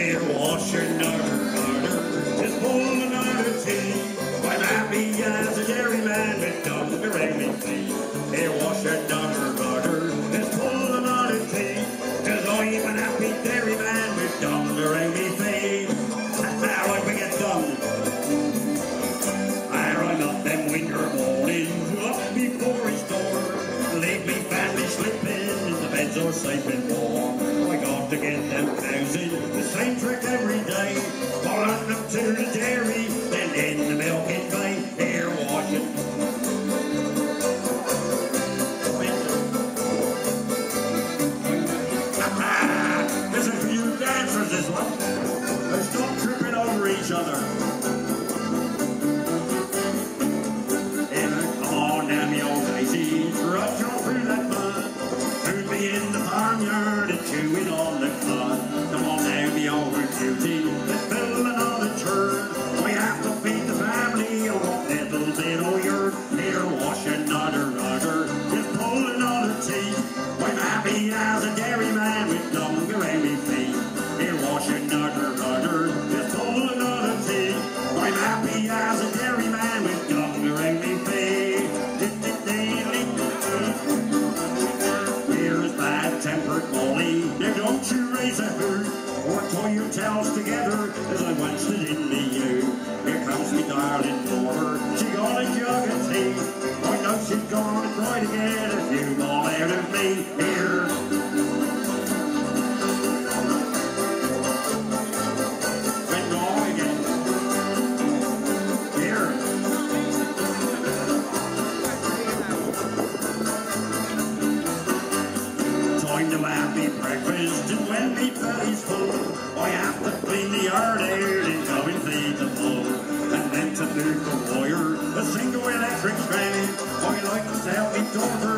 Here washing daughter, just pulling out a tea. I'm happy as a dairyman with Dunga Amy feet. Here washing daughter, just pulling out a tea. Cause I'm an happy dairyman with Dunga Amy feet. Right, we get done. I run up them winter mornings, up before his door. Leave me family slipping, the beds are safe and warm. I got to get them cows in, the same trick every day. I'll run up to the dairy, then in the milking bay. Here washing. There's a few dancers this one. They stop tripping over each other. Come on down the old daisy, trudge on through that mud. Who'd be in the farmyard and chewing on the cud? Come on down the old duty, let's build another turn. We have to feed the family of what little bit of your here washing another rudder, just pull another teeth. I'm happy as a dairyman with Dunga Amy feet. Here washing another rudder, just pull another teeth. I'm happy as a dairyman with Dunga Amy feet. Here's bad-tempered Molly, now don't you raise a hoot, or tie your tails together as I wanced it in the ewe. Here comes me darling daughter, she got a jug of tea. I know she's gonna try to get a few more out of me. Here. Went wrong again. Here. Time to have me breakfast, and when me belly's full, I have to clean the yard out and go and feed the bull. And then to move the wire, a single electric fan. I like to tell me daughter